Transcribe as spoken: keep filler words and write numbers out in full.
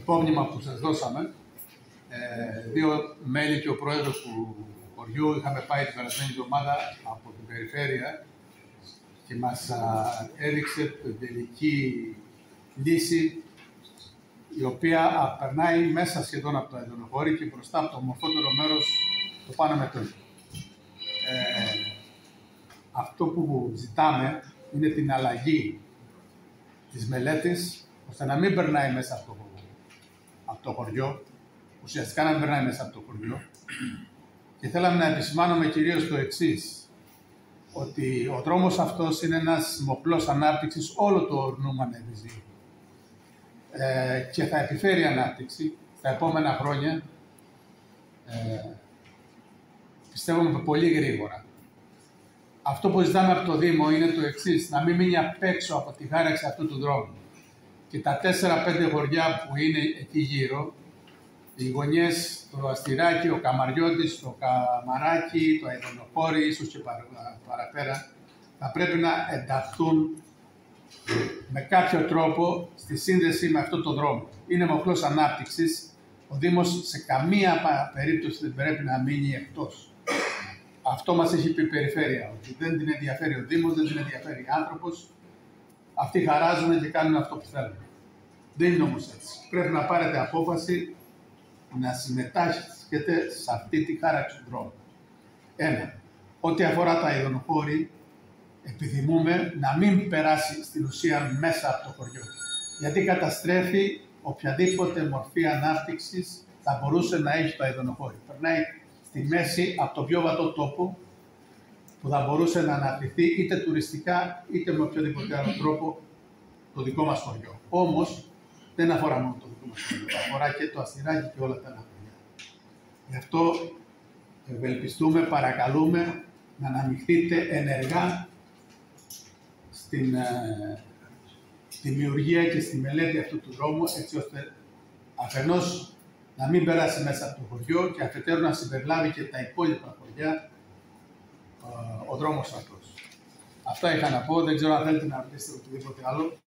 υπόμνημα που σας δώσαμε, ε, δύο μέλη και ο πρόεδρος του χωριού είχαμε πάει την περασμένη εβδομάδα από την περιφέρεια και μας α, έδειξε την τελική λύση, η οποία α, περνάει μέσα σχεδόν από το Εδωνοχώρι και μπροστά από το ομορφότερο μέρος το Πάνω Μετρό. Ε, αυτό που ζητάμε είναι την αλλαγή της μελέτης, ώστε να μην περνάει μέσα από το, από το χωριό, ουσιαστικά να μην περνάει μέσα από το χωριό. Και θέλαμε να επισημάνουμε κυρίως το εξής, ότι ο δρόμος αυτός είναι ένας μοχλός ανάπτυξης όλο το ορεινού Μανεβιζίου ε, και θα επιφέρει ανάπτυξη στα επόμενα χρόνια, ε, πιστεύουμε πολύ γρήγορα. Αυτό που ζητάμε από το Δήμο είναι το εξής, να μην μείνει απ' έξω από τη χάραξη αυτού του δρόμου. Και τα τέσσερα πέντε χωριά που είναι εκεί γύρω, οι γωνιές, το Αστηράκι, ο Καμαριώτης, το Καμαράκι, το Εδωνοχώρι, ίσως και παραπέρα, θα πρέπει να ενταχθούν με κάποιο τρόπο στη σύνδεση με αυτό το δρόμο. Είναι μοχλός ανάπτυξης. Ο Δήμος σε καμία περίπτωση δεν πρέπει να μείνει εκτός. Αυτό μας έχει πει η περιφέρεια, ότι δεν την ενδιαφέρει ο Δήμος, δεν την ενδιαφέρει ο άνθρωπος. Αυτοί χαράζουν και κάνουν αυτό που θέλουν. Δεν είναι όμως έτσι. Πρέπει να πάρετε απόφαση να συμμετάσχετε σε αυτή τη χάραξη του δρόμου. Ένα, ό,τι αφορά τα Εδωνοχώρι, επιθυμούμε να μην περάσει στην ουσία μέσα από το χωριό. Γιατί καταστρέφει οποιαδήποτε μορφή ανάπτυξης θα μπορούσε να έχει το Εδωνοχώρι. Περνάει στη μέση από το πιο βατό τόπο που θα μπορούσε να αναπτυχθεί είτε τουριστικά είτε με οποιοδήποτε άλλο τρόπο το δικό μας χωριό. Όμως δεν αφορά μόνο το δικό μας χωριό, αφορά και το Αστηράκι και όλα τα άλλα χωριά. Γι' αυτό ευελπιστούμε, παρακαλούμε να αναμειχθείτε ενεργά στην ε, δημιουργία και στη μελέτη αυτού του δρόμου, έτσι ώστε αφενός να μην περάσει μέσα από το χωριό και αφετέρου να συμπεριλάβει και τα υπόλοιπα χωριά ε, ο δρόμος αυτός. Αυτά είχα να πω, δεν ξέρω αν θέλετε να ρωτήσετε οτιδήποτε άλλο.